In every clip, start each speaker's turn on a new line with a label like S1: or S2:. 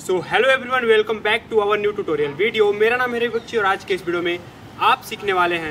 S1: So hello everyone, welcome back to our new tutorial video. मेरा नाम है बच्ची और आज के इस वीडियो में आप सीखने वाले हैं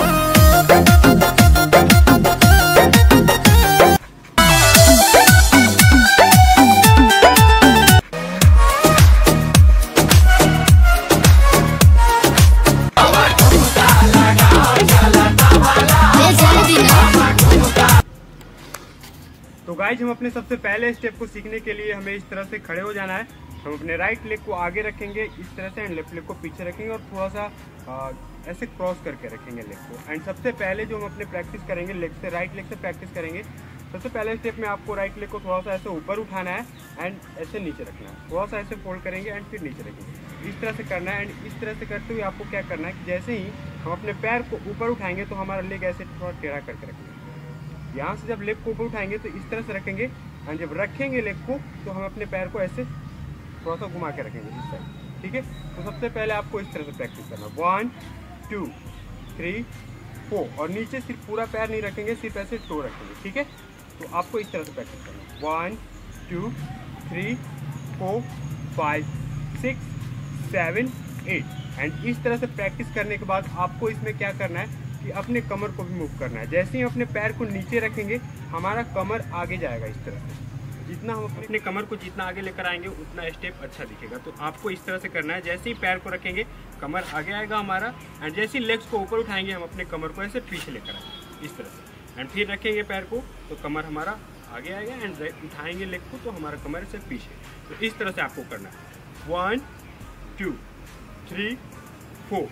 S1: तो गाइज हम अपने सबसे पहले स्टेप को सीखने के लिए हमें इस तरह से खड़े हो जाना है। हम अपने राइट लेग को आगे रखेंगे इस तरह से एंड लेफ्ट लेग को पीछे रखेंगे और थोड़ा सा ऐसे क्रॉस करके रखेंगे लेग को। एंड सबसे पहले जो हम अपने प्रैक्टिस करेंगे लेग से, राइट लेग से प्रैक्टिस करेंगे। सबसे पहले स्टेप में आपको राइट लेग को थोड़ा सा ऐसे ऊपर उठाना है एंड ऐसे नीचे रखना है। थोड़ा सा ऐसे फोल्ड करेंगे एंड फिर नीचे रखेंगे, इस तरह से करना है। एंड इस तरह से करते हुए आपको क्या करना है कि जैसे ही हम अपने पैर को ऊपर उठाएंगे तो हमारा लेग ऐसे थोड़ा टेढ़ा करके रखेंगे। यहाँ से जब लेग को ऊपर उठाएंगे तो इस तरह से रखेंगे एंड जब रखेंगे लेग को तो हम अपने पैर को ऐसे थोड़ा सा घुमा के रखेंगे इस साइड। ठीक है, तो सबसे पहले आपको इस तरह से प्रैक्टिस करना, 1 2 3 4 और नीचे सिर्फ पूरा पैर नहीं रखेंगे, सिर्फ ऐसे टो रखेंगे। ठीक है, तो आपको इस तरह से प्रैक्टिस करना, 1 2 3 4 5 6 7 8 एंड इस तरह से प्रैक्टिस करने के बाद आपको इसमें क्या करना है कि अपने कमर को भी मूव करना है। जैसे ही अपने पैर को नीचे रखेंगे हमारा कमर आगे जाएगा इस तरह से। जितना हम अपने कमर को जितना आगे लेकर आएंगे उतना स्टेप अच्छा दिखेगा। तो आपको इस तरह से करना है, जैसे ही पैर को रखेंगे कमर आगे आएगा हमारा एंड जैसे ही लेग्स को ऊपर उठाएंगे हम अपने कमर को ऐसे पीछे लेकर आएंगे इस तरह से। एंड फिर रखेंगे पैर को तो कमर हमारा आगे आएगा एंड उठाएंगे लेग को तो हमारा कमर से पीछे। तो इस तरह से आपको करना है, 1 2 3 4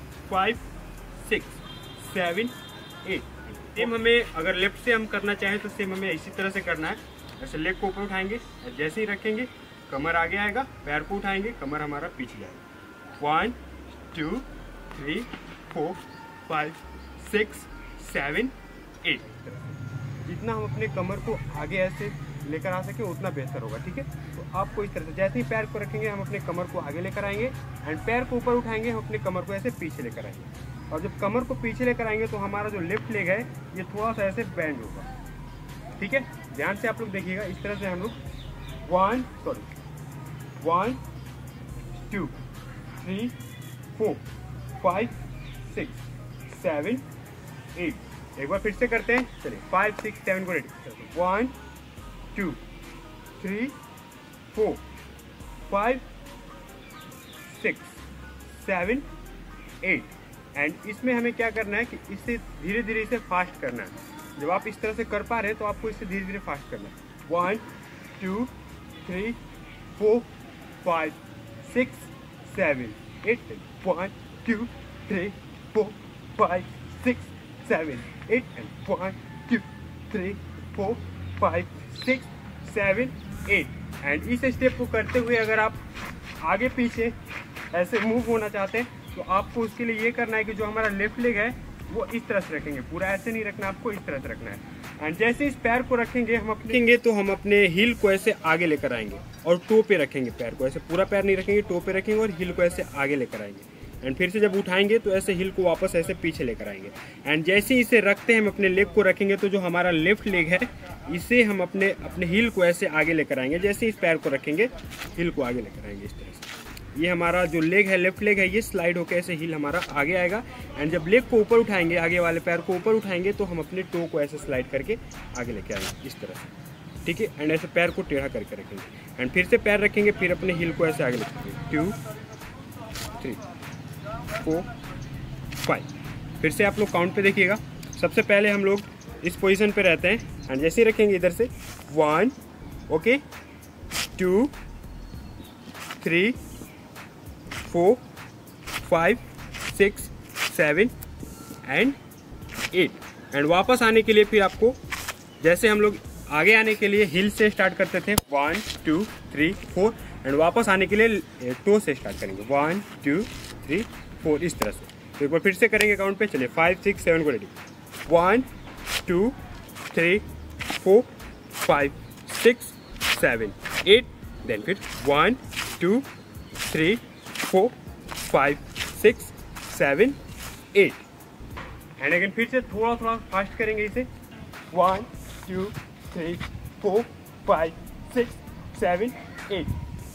S1: 5 6 7 8। सेम हमें अगर लेफ्ट से हम करना चाहें तो सेम हमें इसी तरह से करना है। ऐसे लेग को ऊपर उठाएंगे, जैसे ही रखेंगे कमर आगे आएगा, पैर को उठाएंगे कमर हमारा पीछे जाएगा। 1 2 3 4 5 6 7 8। जितना हम अपने कमर को आगे ऐसे लेकर आ सके उतना बेहतर होगा। ठीक है, तो आपको इस तरह से जैसे ही पैर को रखेंगे हम अपने कमर को आगे लेकर आएंगे एंड पैर को ऊपर उठाएंगे हम अपने कमर को ऐसे पीछे लेकर आएंगे। और जब कमर को पीछे लेकर आएंगे तो हमारा जो लेफ्ट लेग है ये थोड़ा सा ऐसे बेंड होगा। ठीक है, ध्यान से आप लोग देखिएगा। इस तरह से हम लोग 1 2 3 4 5 6 7 8। एक बार फिर से करते हैं, चलिए 5 6 7 को रेडी। 1 2 3 4 5 6 7 8 एंड इसमें हमें क्या करना है कि इससे धीरे धीरे इसे फास्ट करना है। जब आप इस तरह से कर पा रहे हैं तो आपको इससे धीरे धीरे फास्ट करना है। 1 2 3 4 5 6 7 8 1 2 3 4 5 6 7 8 एंड 1 2 3 4 5 6 7 8 एंड इस स्टेप को करते हुए अगर आप आगे पीछे ऐसे मूव होना चाहते हैं तो आपको उसके लिए ये करना है कि जो हमारा लेफ्ट लेग है वो इस तरह से रखेंगे, पूरा ऐसे नहीं रखना, आपको इस तरह से रखना है। एंड जैसे इस पैर को रखेंगे हम अपने हील को ऐसे आगे लेकर आएंगे और टो पे रखेंगे पैर को, ऐसे पूरा पैर नहीं रखेंगे, टो पे रखेंगे और हील को ऐसे आगे लेकर आएंगे। एंड फिर से जब उठाएंगे तो ऐसे हील को वापस ऐसे पीछे लेकर आएंगे। एंड जैसे ही इसे रखते हैं हम अपने लेग को रखेंगे तो जो हमारा लेफ्ट लेग है इसे हम अपने हील को ऐसे आगे लेकर आएंगे। जैसे इस पैर को रखेंगे हील को आगे लेकर आएंगे इस तरह से। ये हमारा जो लेग है लेफ्ट लेग है ये स्लाइड होकर ऐसे हील हमारा आगे आएगा। एंड जब लेग को ऊपर उठाएंगे, आगे वाले पैर को ऊपर उठाएंगे तो हम अपने टो को ऐसे स्लाइड करके आगे लेके आएंगे इस तरह से। ठीक है, एंड ऐसे पैर को टेढ़ा करके रखेंगे एंड फिर से पैर रखेंगे, फिर अपने हील को ऐसे आगे लेके 2 3 4 5। फिर से आप लोग काउंट पे देखिएगा। सबसे पहले हम लोग इस पोजीशन पे रहते हैं एंड जैसे ही रखेंगे इधर से 1 ओके 2 3 4 5 6 7 एंड 8 एंड वापस आने के लिए फिर आपको जैसे हम लोग आगे आने के लिए हिल से स्टार्ट करते थे 1 2 3 4 एंड वापस आने के लिए टो से स्टार्ट करेंगे 1 2 3 4 इस तरह से। तो एक बार फिर से करेंगे काउंट पे, चलिए 5 6 7 को रेडी। 1 2 3 4 5 6 7 8 देन फिर 1 2 3 4 5 6 7 8 एंड अगेन फिर से थोड़ा थोड़ा फास्ट करेंगे इसे 1 2 3 4 5 6 7 8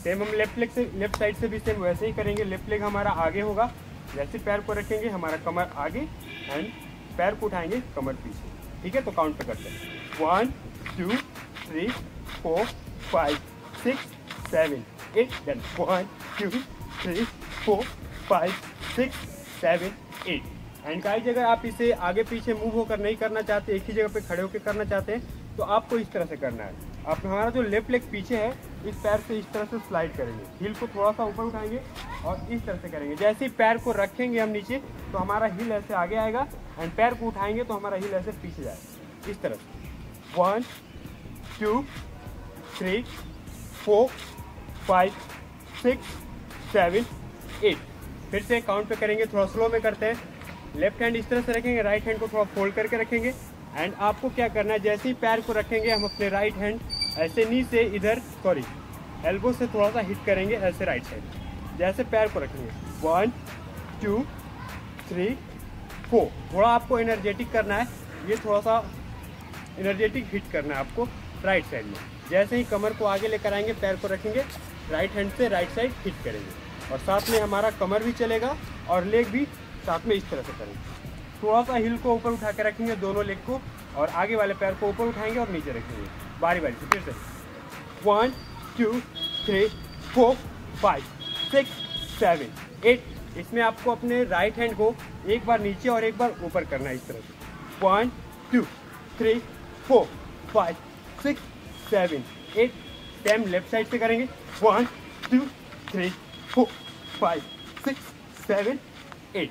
S1: सेम हम लेफ्ट साइड से भी सेम वैसे ही करेंगे। लेफ्ट लेग हमारा आगे होगा, जैसे पैर को रखेंगे हमारा कमर आगे एंड पैर को उठाएंगे कमर पीछे। ठीक है, तो काउंट पे करते हैं 1 2 3 4 5 6 7 8 देन 1 2 3 4 5 6 7 8। एंड गाइस अगर आप इसे आगे पीछे मूव होकर नहीं करना चाहते, एक ही जगह पे खड़े होकर करना चाहते हैं, तो आपको इस तरह से करना है। आप हमारा जो लेफ्ट लेग पीछे है, इस पैर से इस तरह से स्लाइड करेंगे, हील को थोड़ा सा ऊपर उठाएंगे और इस तरह से करेंगे। जैसे ही पैर को रखेंगे हम नीचे तो हमारा हील ऐसे आगे आएगा एंड पैर को उठाएंगे तो हमारा हील ऐसे पीछे जाएगा, इस तरह से। 1 2 3 4 5 6 7 8। फिर से काउंट पे करेंगे, थोड़ा स्लो में करते हैं। लेफ्ट हैंड इस तरह से रखेंगे, राइट हैंड को थोड़ा फोल्ड करके रखेंगे एंड आपको क्या करना है, जैसे ही पैर को रखेंगे हम अपने राइट हैंड ऐसे नी से इधर एल्बो से थोड़ा सा हिट करेंगे ऐसे राइट साइड। जैसे पैर को रखेंगे 1 2 3 4। थोड़ा आपको एनर्जेटिक करना है, ये थोड़ा सा एनर्जेटिक हिट करना है आपको राइट साइड में। जैसे ही कमर को आगे लेकर आएंगे, पैर को रखेंगे, राइट हैंड से राइट साइड हिट करेंगे और साथ में हमारा कमर भी चलेगा और लेग भी साथ में इस तरह से करेंगे। थोड़ा सा हिल को ऊपर उठा के रखेंगे दोनों लेग को और आगे वाले पैर को ऊपर उठाएंगे और नीचे रखेंगे बारी बारी से। फिर से 1 2 3 4 5 6 7 8। इसमें आपको अपने राइट हैंड को एक बार नीचे और एक बार ऊपर करना है इस तरह से। 1 2 3 4 5 6 7 8। सेम लेफ्ट साइड से करेंगे 1 2 3 4 5 6 7 8।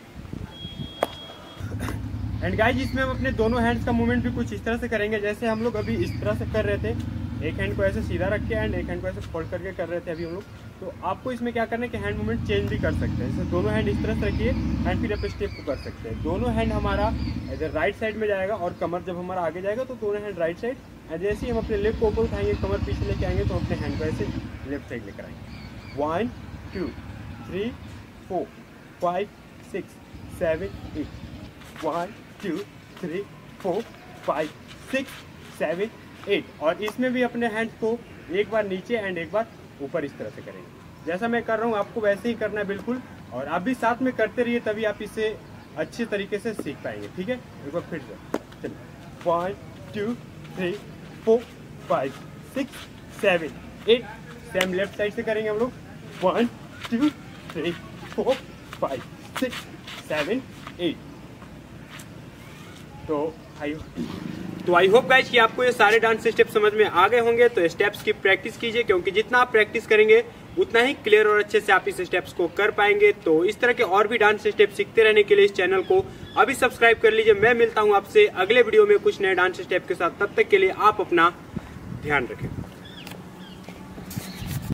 S1: एंड गाइस इसमें हम अपने दोनों हैंड्स का मूवमेंट भी कुछ इस तरह से करेंगे, जैसे हम लोग अभी इस तरह से कर रहे थे, एक हैंड को ऐसे सीधा रख के एंड एक हैंड को ऐसे फोल्ड करके कर रहे थे अभी हम लोग। तो आपको इसमें क्या करना है कि हैंड मूवमेंट चेंज भी कर सकते हैं। जैसे दोनों हैंड इस तरह से रखिए एंड फिर अपने स्टेप को कर सकते हैं। दोनों हैंड हमारा इधर राइट साइड में जाएगा और कमर जब हमारा आगे जाएगा तो दोनों हैंड राइट साइड। एंड जैसे ही हम अपने लेग को ऊपर उठाएंगे, कमर पीछे लेके आएंगे तो अपने हैंड को ऐसे लेफ्ट साइड लेकर आएंगे। 1 2 3 4 5 6 7 8। 1 2 3 4 5 6 7 8। और इसमें भी अपने हैंड्स को एक बार नीचे एंड एक बार ऊपर इस तरह से करेंगे। जैसा मैं कर रहा हूँ आपको वैसे ही करना है बिल्कुल, और आप भी साथ में करते रहिए, तभी आप इसे अच्छे तरीके से सीख पाएंगे। ठीक है, एक बार फिर से चलिए 1 2 3 4 5 6 7 8। सेम लेफ्ट साइड से करेंगे हम लोग 1 2 3 4 5 6 7 8। तो आई होप गाइस कि आपको ये सारे डांस स्टेप समझ में आ गए होंगे। तो स्टेप्स की प्रैक्टिस कीजिए, क्योंकि जितना आप प्रैक्टिस करेंगे उतना ही क्लियर और अच्छे से आप इस स्टेप्स को कर पाएंगे। तो इस तरह के और भी डांस स्टेप सीखते रहने के लिए इस चैनल को अभी सब्सक्राइब कर लीजिए। मैं मिलता हूं आपसे अगले वीडियो में कुछ नए डांस स्टेप के साथ। तब तक के लिए आप अपना ध्यान रखें।